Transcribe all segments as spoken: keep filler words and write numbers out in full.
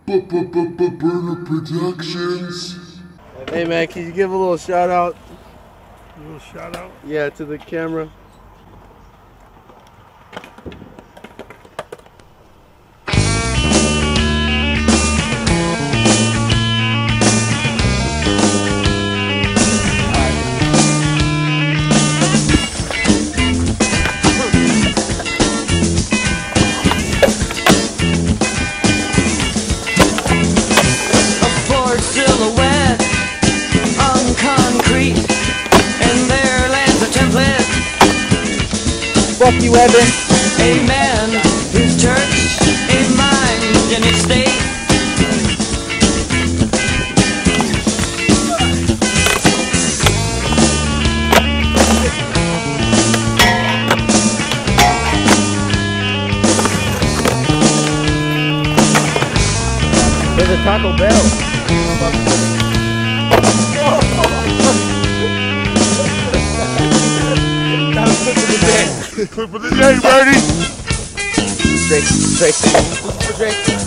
Burner Productions. Hey man, can you give a little shout out? A little shout out? Yeah, to the camera. Silhouette on concrete, and there lands a template. Fuck you, Evan. A man whose church, a mind and a state. There's a Taco Bell. Clip of the day, Bernie! Drake, Drake, Drake.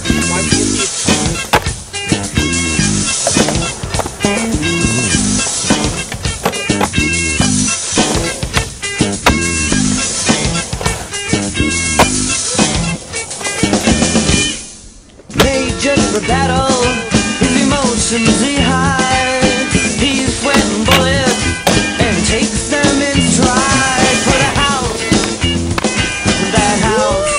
Made just for battle, his emotions he hides. He's sweating bullets and takes them in stride for the house, for that house.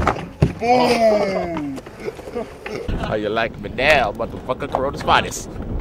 Boom! How you like me now, motherfucker? Coronavirus.